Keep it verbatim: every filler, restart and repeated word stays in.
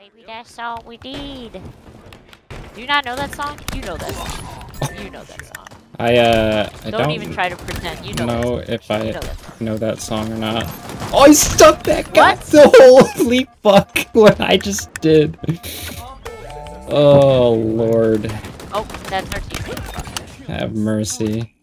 Maybe that's all we need. Do you not know that song? You know that song. You know that song. I, uh, I don't, don't even try to pretend. You know, know if I you know, that know that song or not. Oh, I stuck that guy! What? The holy fuck, what I just did. Oh, Lord. Oh, that's our teammate. Have mercy.